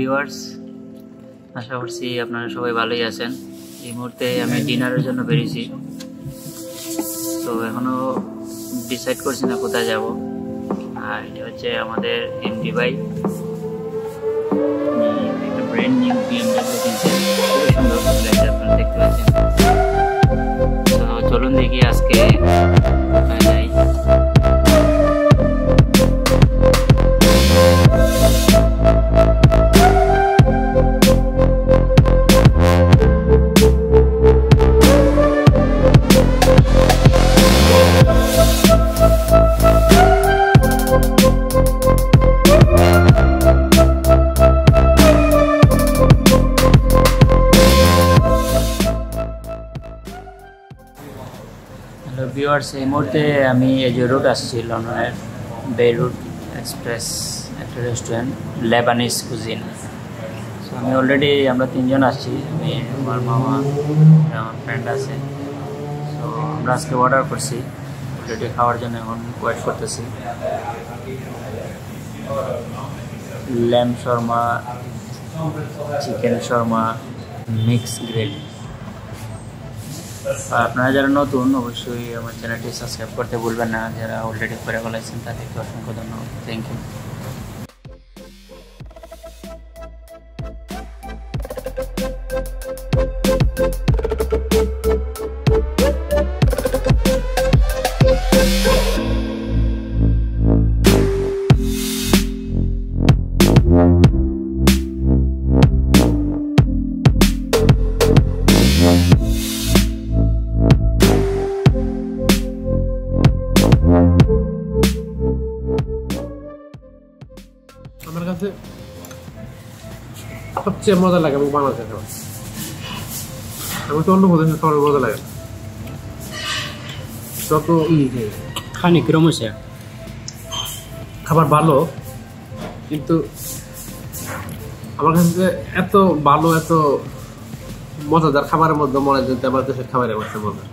Viewers, আশা করছি আপনারা সবাই ভালোই আছেন। এই মুহূর্তে আমি ডিনারের জন্য বেরিয়েছি, তো এখনো ডিসাইড করছি না কোথায় যাব। আর এটা হচ্ছে আমাদের এমডি ভাই, একটা ব্র্যান্ড নিউ BMW কিনছে, খুবই সুন্দর গাড়িটা আপনারা দেখতে পাচ্ছেন। তো চলুন দেখি আজকে কোথায় যাই। হ্যালো ভিউয়ার্স, এই মুহূর্তে আমি এই যে রুট আসছি লন্ডনের বেইরুট এক্সপ্রেস একটা রেস্টুরেন্ট, লেবানিজ কুজিন। সো আমি অলরেডি আমরা তিনজন আসছি, আমি আমার মামা, আমার ফ্রেন্ড আছে। সো আমরা আজকে অর্ডার করছি অলরেডি খাওয়ার জন্য, এখন ওয়েট করতেছি। Lamb shawarma, chicken shawarma, mix grill. আপনারা যারা নতুন অবশ্যই আমার চ্যানেলটি সাবস্ক্রাইব করতে ভুলবেন না, যারা অলরেডি করে ফেলেছেন তাদেরকে অসংখ্য ধন্যবাদ, থ্যাংক ইউ। আমার কাছে সবচেয়ে মজা লাগে আমার বাংলাদেশের খাবার। আমার তো অন্য প্রদেশের খাবার মজা লাগে না। যত খানি কিরম হয়েছে? খাবার ভালো, কিন্তু আমার কাছে এত ভালো, এত মজাদার খাবারের মধ্যে মনে হয় যে আমার দেশের খাবারের মধ্যে মজা।